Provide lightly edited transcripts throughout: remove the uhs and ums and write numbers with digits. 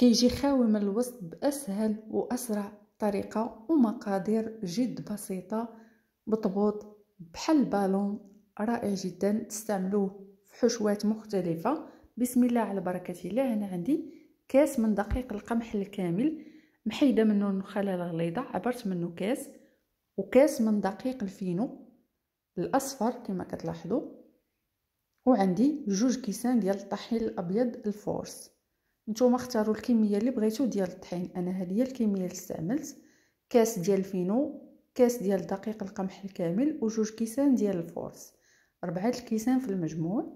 كيجي خاوي من الوسط بأسهل وأسرع طريقة ومقادير جد بسيطة بطبوط بحال البالون. رائع جدا، تستعملوه في حشوات مختلفة. بسم الله على بركة الله. أنا عندي كاس من دقيق القمح الكامل محيدة منه النخاله الغليظة، عبرت منه كاس، وكاس من دقيق الفينو الأصفر كما كتلاحظوا، وعندي 2 كيسان ديال الطحين الأبيض الفورس. نتوما اختاروا الكميه اللي بغيتو ديال الطحين، انا هذه هي الكميه اللي استعملت. كاس ديال الفينو، كاس ديال دقيق القمح الكامل، و2 كيسان ديال الفورس، 4 الكيسان في المجموع.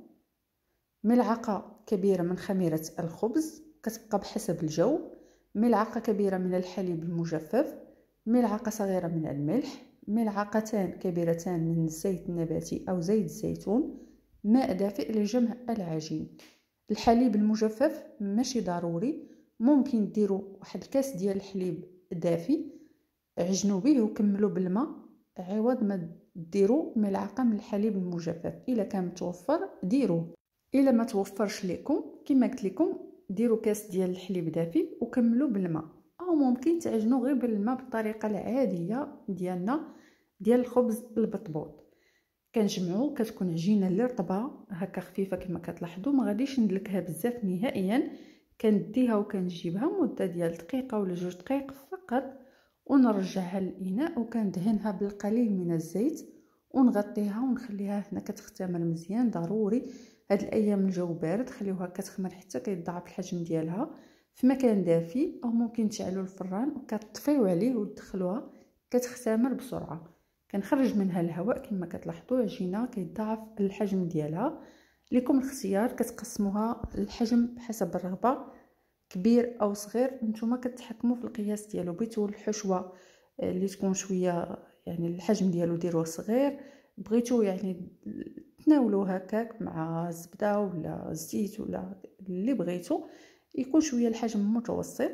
ملعقه كبيره من خميره الخبز كتبقى بحسب الجو، ملعقه كبيره من الحليب المجفف، ملعقه صغيره من الملح، ملعقتان كبيرتان من الزيت النباتي او زيت الزيتون، ماء دافئ لجمع العجين. الحليب المجفف ماشي ضروري، ممكن ديروا واحد الكاس ديال الحليب دافي عجنوا به وكملوا بالماء عوض ما ديروا ملعقه من الحليب المجفف. الا كان متوفر ديروه، الا ما توفرش لكم كما قلت لكم ديروا كاس ديال الحليب دافي وكملوا بالماء، او ممكن تعجنوا غير بالماء بالطريقه العاديه ديالنا ديال الخبز البطبوط. كنجمعو، كتكون عجينه اللي رطبه هكا خفيفه كما كتلاحظوا، ما غاديش ندلكها بزاف نهائيا. كنديها وكنجيبها مده ديال دقيقه ولا 2 دقائق فقط، ونرجعها للاناء وكندهنها بالقليل من الزيت ونغطيها ونخليها هنا كتختمر مزيان. ضروري هاد الايام الجو بارد خليوها كتخمر حتى كيتضاعف الحجم ديالها في مكان دافي، او ممكن تشعلوا الفران وكتطفيو عليه وتدخلوها كتختمر بسرعه. كنخرج منها الهواء كما كتلاحظوا، عجينه كيتضاعف الحجم ديالها. لكم الاختيار، كتقسموها الحجم بحسب الرغبه، كبير او صغير، نتوما كتحكموا في القياس ديالو. بغيتوا الحشوه اللي تكون شويه يعني الحجم ديالو ديروه صغير، بغيتوا يعني تناولوا هكاك مع الزبده ولا الزيت ولا اللي بغيتوا، يكون شويه الحجم متوسط.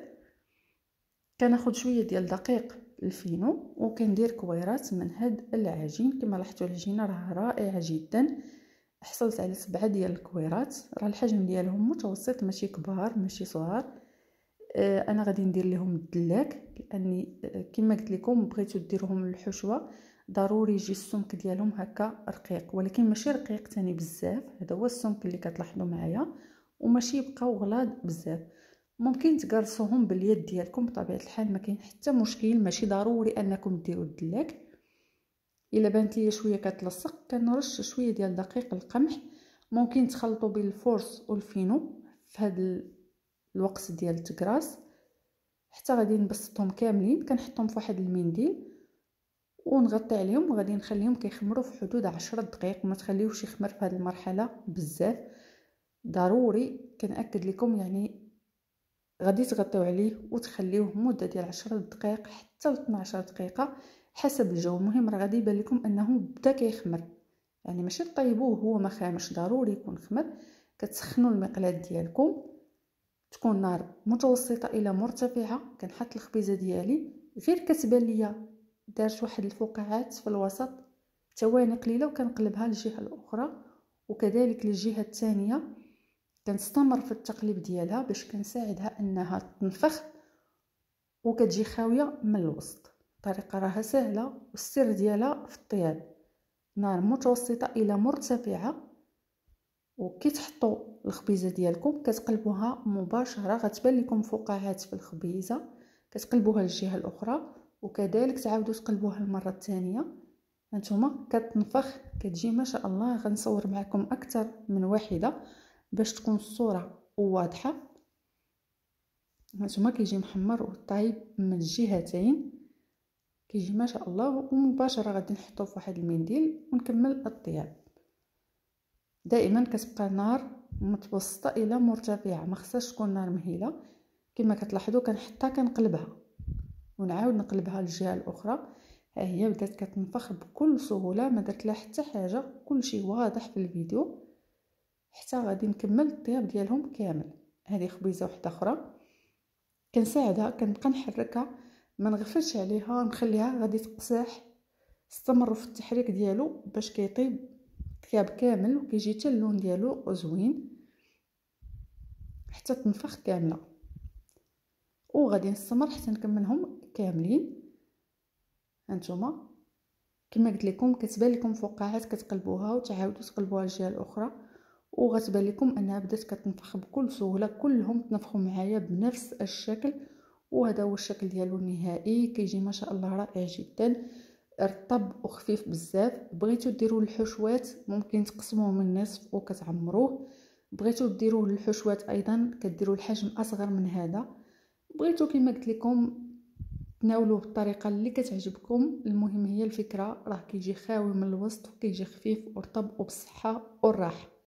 كناخذ شويه ديال دقيق الفينو وكندير كويرات من هاد العجين. كما لاحظتوا العجينه راه رائعه جدا، حصلت على 7 ديال الكويرات، راه الحجم ديالهم متوسط ماشي كبار ماشي صغار. انا غادي ندير لهم الدلاك، لاني كما قلت لكم بغيتو ديروهم الحشوه ضروري يجي السمك ديالهم هكا رقيق، ولكن ماشي رقيق تاني بزاف، هذا هو السمك اللي كتلاحظوا معايا، وماشي يبقاو غلاظ بزاف. ممكن تقرصوهم باليد ديالكم بطبيعه الحال، ما كاين حتى مشكل، ماشي ضروري انكم ديروا الدلاك. الا بانت لي شويه كتلصق كنرش شويه ديال دقيق القمح. ممكن تخلطوا بين الفورس والفينو في هذا الوقت ديال التقراص حتى غادي نبسطهم كاملين. كنحطهم في واحد المنديل ونغطي عليهم وغادي نخليهم كيخمروا في حدود 10 دقائق. ما تخليوش يخمر في هذه المرحله بزاف، ضروري كنأكد لكم يعني غادي تغطيو عليه وتخليوه مده ديال 10 دقائق حتى ل 12 دقيقه حسب الجو. المهم راه غادي يبان لكم انه بدا كيخمر، يعني ماشي طيبوه هو ما خامرش، ضروري يكون خمر. كتسخنوا المقلاة ديالكم، تكون نار متوسطه الى مرتفعه. كنحط الخبيزه ديالي غير كتبان ليا دارت واحد الفقاعات في الوسط، ثواني قليله وكنقلبها للجهه الاخرى، وكذلك للجهه الثانيه. كنستمر في التقليب ديالها باش كنساعدها انها تنفخ وكتجي خاويه من الوسط. الطريقه راها سهله والسر ديالها في الطياب. نار متوسطه الى مرتفعه، وكي تحطوا الخبيزه ديالكم كتقلبوها مباشره، غتبان لكم فقاعات في الخبيزه، كتقلبوها للجهه الاخرى وكذلك تعاودوا تقلبوها المره الثانيه. هانتوما كتنفخ كتجي ما شاء الله. غنصور معكم اكثر من واحده باش تكون الصوره واضحه. هانتوما كيجي محمر وطايب من الجهتين، كيجي ما شاء الله. ومباشره غادي نحطوه في واحد المنديل ونكمل الطياب. دائما كتبقى نار متوسطه الى مرتفعه، ما خصهاش تكون نار مهيله. كما كتلاحظوا كنحطها كنقلبها ونعاود نقلبها للجهه الاخرى. ها هي بدات كتنفخ بكل سهوله، ما درت لها حتى حاجه، كل شيء واضح في الفيديو. حتى غادي نكمل الطياب ديالهم كامل. هذه خبيزه واحده اخرى كنساعدها، كنبقى نحركها ما نغفلش عليها، نخليها غادي تقساح. استمروا في التحريك ديالو باش كيطيب الطياب كامل وكيجي حتى اللون ديالو زوين حتى تنفخ كامله. وغادي نستمر حتى نكملهم كاملين. هانتوما كما قلت لكم كتبان لكم فقاعات كتقلبوها وتعاودوا تقلبوها الجهه الاخرى، وغتبان لكم انها بدات كتنفخ بكل سهوله. كلهم تنفخوا معايا بنفس الشكل، وهذا هو الشكل ديالو النهائي. كيجي ما شاء الله رائع جدا، رطب وخفيف بزاف. بغيتو ديروا الحشوات ممكن تقسموه من النصف وكتعمروه، بغيتو ديروه للحشوات ايضا كديروا الحجم اصغر من هذا. بغيتو كما قلت لكم تناولوه بالطريقه اللي كتعجبكم. المهم هي الفكره، راه كيجي خاوي من الوسط وكيجي خفيف ورطب وبالصحه والراحه.